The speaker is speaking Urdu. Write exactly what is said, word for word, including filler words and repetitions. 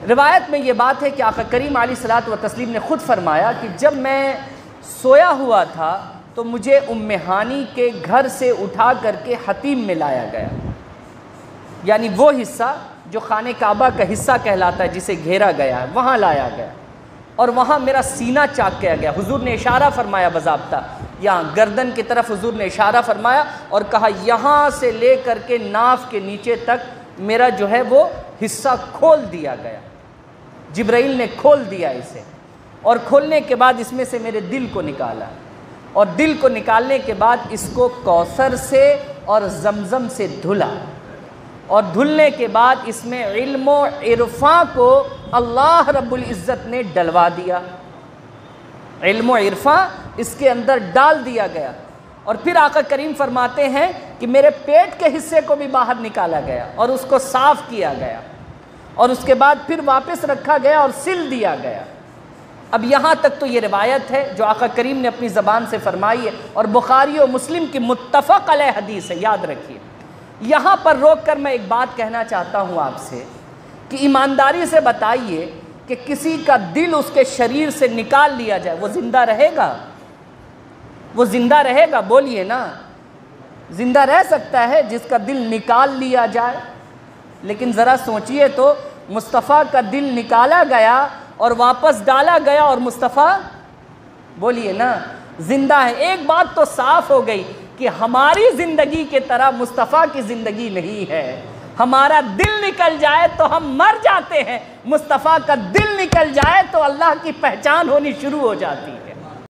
روایت میں یہ بات ہے کہ آقا کریم علیہ الصلوۃ والتسلیم نے خود فرمایا کہ جب میں سویا ہوا تھا تو مجھے ام ہانی کے گھر سے اٹھا کر کے حتیم میں لایا گیا، یعنی وہ حصہ جو خانہ کعبہ کا حصہ کہلاتا ہے جسے گھیرا گیا ہے، وہاں لایا گیا اور وہاں میرا سینہ چاک کیا گیا۔ حضور نے اشارہ فرمایا باضابطہ، یہاں گردن کی طرف حضور نے اشارہ فرمایا اور کہا یہاں سے لے کر کے ناف کے نیچے تک میرا جو ہے وہ حصہ کھول دیا گیا، جبرائیل نے کھول دیا اسے، اور کھولنے کے بعد اس میں سے میرے دل کو نکالا، اور دل کو نکالنے کے بعد اس کو کوثر سے اور زمزم سے دھلا، اور دھلنے کے بعد اس میں علم و عرفاں کو اللہ رب العزت نے ڈلوا دیا، علم و عرفاں اس کے اندر ڈال دیا گیا، اور پھر آقا کریم فرماتے ہیں کہ میرے پیٹ کے حصے کو بھی باہر نکالا گیا اور اس کو صاف کیا گیا، اور اس کے بعد پھر واپس رکھا گیا اور سل دیا گیا۔ اب یہاں تک تو یہ روایت ہے جو آقا کریم نے اپنی زبان سے فرمائی ہے، اور بخاری و مسلم کی متفق علیہ حدیث ہے، یاد رکھیے۔ یہاں پر روک کر میں ایک بات کہنا چاہتا ہوں آپ سے کہ ایمانداری سے بتائیے کہ کسی کا دل اس کے شریر سے نکال لیا جائے، وہ زندہ رہے گا؟ وہ زندہ رہے گا؟ بولیے نا، زندہ رہ سکتا ہے جس کا دل نکال لیا جائے؟ لیکن ذرا سوچئے تو، مصطفیٰ کا دل نکالا گیا اور واپس ڈالا گیا اور مصطفیٰ بولیے نا زندہ ہے۔ ایک بات تو صاف ہو گئی کہ ہماری زندگی کے طرح مصطفیٰ کی زندگی نہیں ہے۔ ہمارا دل نکل جائے تو ہم مر جاتے ہیں، مصطفیٰ کا دل نکل جائے تو اللہ کی پہچان ہونی شروع ہو جاتی ہے۔